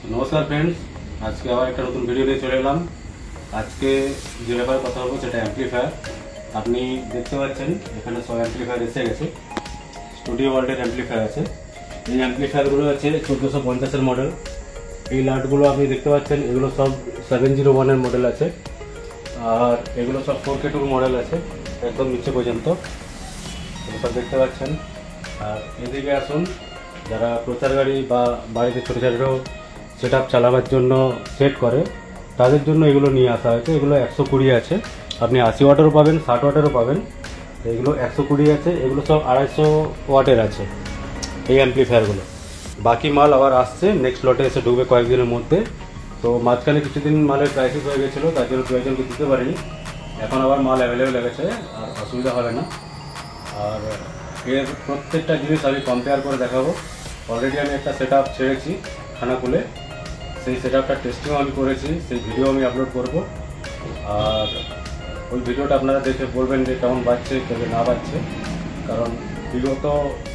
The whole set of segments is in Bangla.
নমস্কার ফ্রেন্ডস, আজকে আবার একটা নতুন ভিডিও নিয়ে চলে এলাম। আজকে যে ব্যাপারে কথা বলবো সেটা অ্যাম্পলিফায়ার। আপনি দেখতে পাচ্ছেন এখানে সব অ্যাম্পলিফায়ার এসে গেছে। স্টুডিও ওয়ার্ল্ডের অ্যাম্পলিফায়ার আছে। এই অ্যাম্পলিফায়ারগুলো আছে 1450-এর মডেল। এই লাইটগুলো আপনি দেখতে পাচ্ছেন, এগুলো সব 701-এর মডেল আছে। আর এগুলো সব 4K2 মডেল আছে, একদম নিচে পর্যন্ত সব দেখতে পাচ্ছেন। আর এদিকে আসুন, যারা প্রচার গাড়ি বা বাড়িতে ছোটো ছোটো সেট আপ চালাবার জন্য সেট করে, তাদের জন্য এগুলো নিয়ে আসা হয়েছে। এগুলো 120 আছে, আপনি 80 ওয়াটেরও পাবেন, 60 ওয়াটেরও পাবেন। এগুলো 120 আছে, এগুলো সব 250 ওয়াটের আছে এই অ্যাম্পলিফায়ারগুলো। বাকি মাল আবার আসছে, নেক্সট লটে এসে ঢুকবে কয়েকদিনের মধ্যে। তো মাঝখানে কিছুদিন মালের ক্রাইসিস হয়ে গেছিলো, তার জন্য কয়েকজনকে দিতে পারিনি। এখন আবার মাল অ্যাভেলেবেল হয়ে গেছে, আর অসুবিধা হবে না। আর এর প্রত্যেকটা জিনিস আমি কম্পেয়ার করে দেখাবো। অলরেডি আমি একটা সেট আপ ছেড়েছি খানাকুলে, সেই সেট আপটা টেস্টিংও আমি করেছি, সেই ভিডিও আমি আপলোড করব। আর ওই ভিডিওটা আপনারা দেখে বলবেন যে কেমন বাজছে, কেমন না বাজছে। কারণ বিগত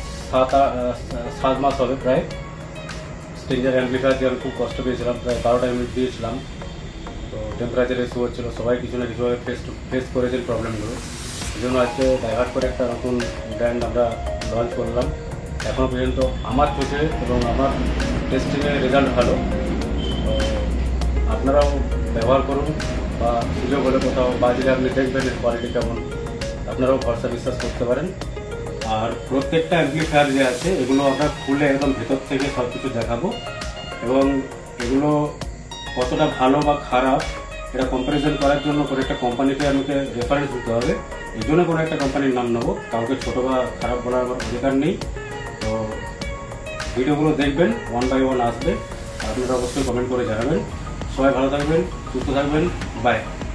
7 মাস হবে প্রায় স্টেঞ্জার অ্যাম্পলিফায়ার দিয়ে আমি খুব কষ্ট পেয়েছিলাম, প্রায় 12টা ইউনিট দিয়েছিলাম। তো টেম্পারেচার ইস্যু হচ্ছিল, সবাই কিছু না কিছুভাবে ফেস করেছেন প্রবলেমগুলো। এই জন্য আজকে ডাইভার্ট করে একটা নতুন ব্র্যান্ড আমরা লঞ্চ করলাম। এখনও পর্যন্ত আমার চোখে এবং আমার টেস্টিংয়ের রেজাল্ট ভালো। তো আপনারাও ব্যবহার করুন, বা সুযোগ হলে কোথাও বাজারে আপনি দেখবেন এর কোয়ালিটি কেমন, আপনারাও ভরসা বিশ্বাস করতে পারেন। আর প্রত্যেকটা অ্যাম্পলিফায়ার যে আছে এগুলো আমরা খুলে একদম ভেতর থেকে সব কিছু দেখাবো, এবং এগুলো কতটা ভালো বা খারাপ এটা কম্প্যারিজন করার জন্য কোনো একটা কোম্পানিকে আমাকে রেফারেন্স দিতে হবে। এই জন্য কোনো একটা কোম্পানির নাম নেবো, কাউকে ছোটো বা খারাপ বলার আমার অধিকার নেই। তো ভিডিওগুলো দেখবেন, 1 বাই 1 আসবে, আপনারা অবশ্যই কমেন্ট করে জানাবেন। সবাই ভালো থাকবেন, সুস্থ থাকবেন, বাই।